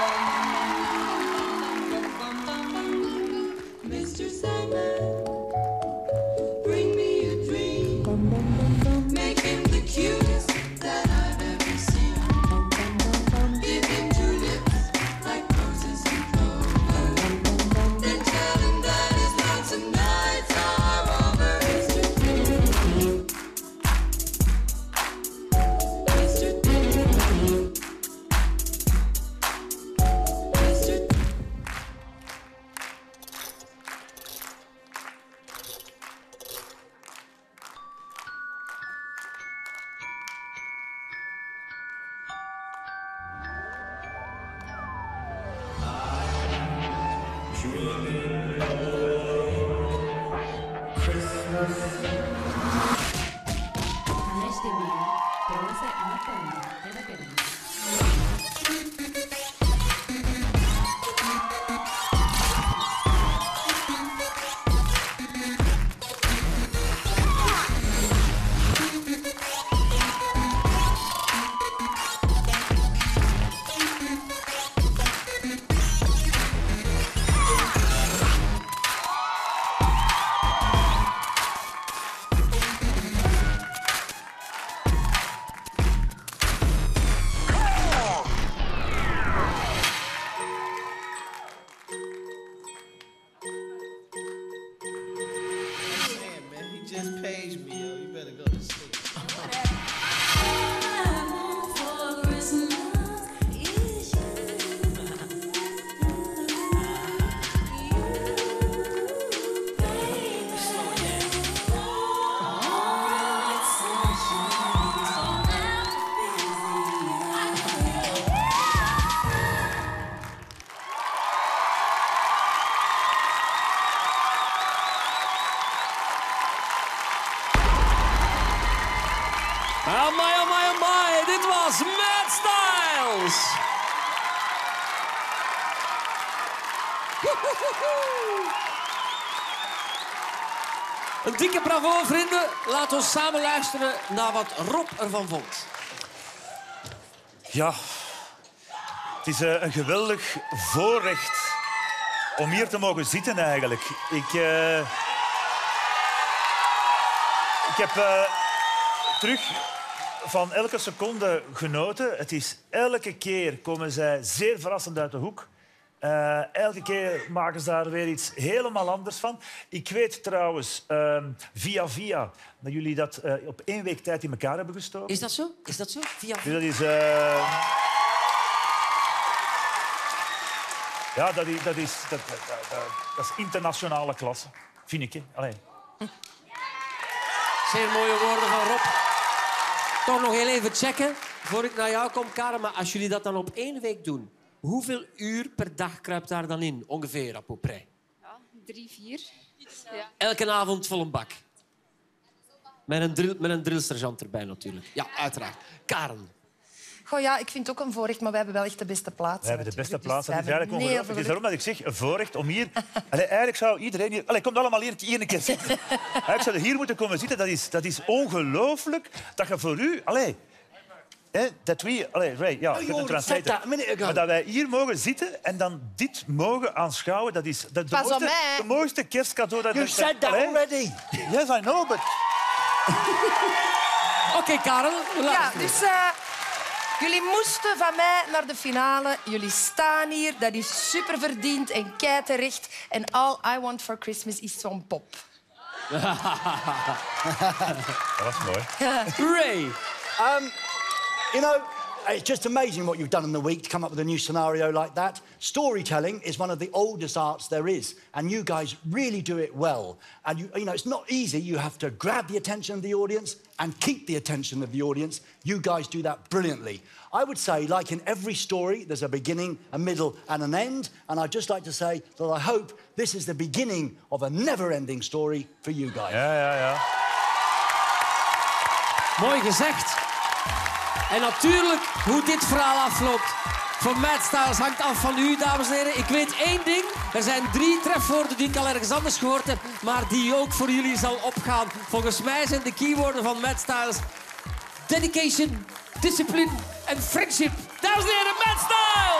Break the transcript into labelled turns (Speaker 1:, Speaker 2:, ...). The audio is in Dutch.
Speaker 1: Mr. Sandman, bring me a dream. Make him the cutest that I've ever seen. Give him two lips like roses and clover. Then tell him that his lonesome nights are over.
Speaker 2: Just paged me, yo. You better go to sleep.
Speaker 3: Amai, dit was Mad Styles. Een dikke bravo, vrienden. Laten we samen luisteren naar wat Rob ervan vond.
Speaker 4: Ja, het is een geweldig voorrecht om hier te mogen zitten, eigenlijk. Ik heb terug van elke seconde genoten. Het is elke keer komen zij zeer verrassend uit de hoek. Elke keer maken ze daar weer iets helemaal anders van. Ik weet trouwens, via, dat jullie dat op 1 week tijd in elkaar hebben gestoken.
Speaker 3: Is dat zo? Is dat zo? Via?
Speaker 4: Dus dat is... Ja, dat is internationale klasse, vind ik. Hè. Allee.
Speaker 3: Zeer mooie woorden van Rob. Toch nog heel even checken, voor ik naar jou kom, Karen. Maar als jullie dat dan op 1 week doen, hoeveel uur per dag kruipt daar dan in, ongeveer, à peu près?
Speaker 5: Ja, 3, 4. Ja.
Speaker 3: Elke avond vol een bak. Met een drillsergeant erbij, natuurlijk. Ja, uiteraard. Karen.
Speaker 6: Goh, ja, ik vind het ook een voorrecht, maar we hebben wel echt de beste plaats.
Speaker 4: We hebben de beste plaats.
Speaker 6: Dus
Speaker 4: Het is eigenlijk ongelooflijk. Het is daarom dat ik zeg, een voorrecht om hier... Allee, eigenlijk zou iedereen hier... Allee, komt allemaal hier een keer zitten. Eigenlijk zou je hier moeten komen zitten. Dat is ongelooflijk dat je voor u... Allee, dat we... Allee, Ray, ja, een translator. Maar dat wij hier mogen zitten en dan dit mogen aanschouwen, dat is de mooiste kerstcadeau dat...
Speaker 7: You said that already.
Speaker 4: Yes, I know, but...
Speaker 3: Oké, Karen.
Speaker 6: Ja, dus... jullie moesten van mij naar de finale. Jullie staan hier. Dat is super verdiend en kei terecht. En all I want for Christmas is zo'n pop.
Speaker 4: Dat was mooi.
Speaker 3: Ray.
Speaker 7: You know, it's just amazing what you've done in the week to come up with a new scenario like that. Storytelling is one of the oldest arts there is, and you guys really do it well. And you know, it's not easy. You have to grab the attention of the audience and keep the attention of the audience. You guys do that brilliantly. I would say, like in every story, there's a beginning, a middle, and an end. And I'd just like to say that I hope this is the beginning of a never-ending story for you guys.
Speaker 4: Ja.
Speaker 3: Mooi gezegd. En natuurlijk, hoe dit verhaal afloopt van Mad Styles hangt af van u, dames en heren. Ik weet 1 ding. Er zijn 3 trefwoorden die ik al ergens anders gehoord heb, maar die ook voor jullie zal opgaan. Volgens mij zijn de keywoorden van Mad Styles dedication, discipline en friendship. Dames en heren, Mad Styles!